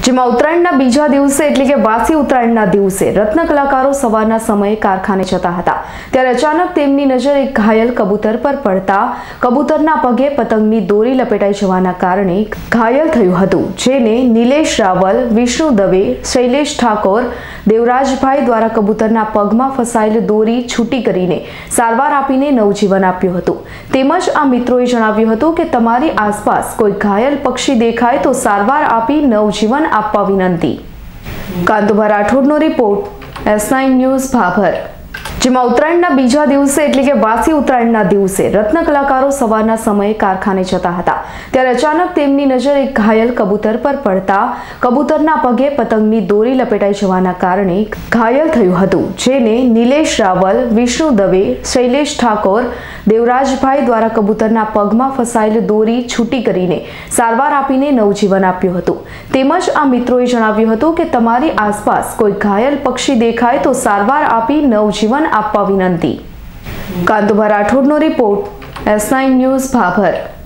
જેમાં ઉત્તરાયણના બીજા દિવસે એટલે કે વાસી ઉત્તરાયણના દિવસે રત્ન કલાકારો સવારના સમયે કારખાને જતા હતા ત્યારે અચાનક તેમની નજર એક ઘાયલ કબૂતર પર પડતા કબૂતરના પગે પતંગની દોરી લપેટાઈ જવાના કારણે ઘાયલ થયું હતું, જેને નિલેશ રાવલ, વિષ્ણુ દવે, શૈલેષ ઠાકોર, દેવરાજભાઈ દ્વારા કબૂતરના પગમાં ફસાયેલ દોરી છૂટી કરીને સારવાર આપીને નવજીવન આપ્યું હતું। તેમજ આ મિત્રોએ જણાવ્યું હતું કે તમારી આસપાસ કોઈ ઘાયલ પક્ષી દેખાય તો સારવાર આપી નવજીવન આપવા વિનંતી। કાંતુભા રાઠોડનો રિપોર્ટ, S9 ન્યૂઝ, ભાભર। જેમાં ઉત્તરાયણના બીજા દિવસે એટલે કે વાસી ઉત્તરાયણના દિવસે રત્ન કલાકારો સવારના સમયે કારખાને જતા હતા ત્યારે અચાનક તેમની નજર એક ઘાયલ કબૂતર પર પડતા કબૂતરના પગે પતંગની દોરી લપેટાઈ જવાના કારણે ઘાયલ થયું હતું, જેને નિલેશ રાવલ, વિષ્ણુ દવે, શૈલેષ ઠાકોર, દેવરાજભાઈ દ્વારા કબૂતરના પગમાં ફસાયેલ દોરી છૂટી કરીને સારવાર આપીને નવજીવન આપ્યું હતું। તેમજ આ મિત્રોએ જણાવ્યું હતું કે તમારી આસપાસ કોઈ ઘાયલ પક્ષી દેખાય તો સારવાર આપી નવજીવન આપવા વિનંતી। કાંતુભા રાઠોડનો રિપોર્ટ, S9 ન્યૂઝ, ભાભર।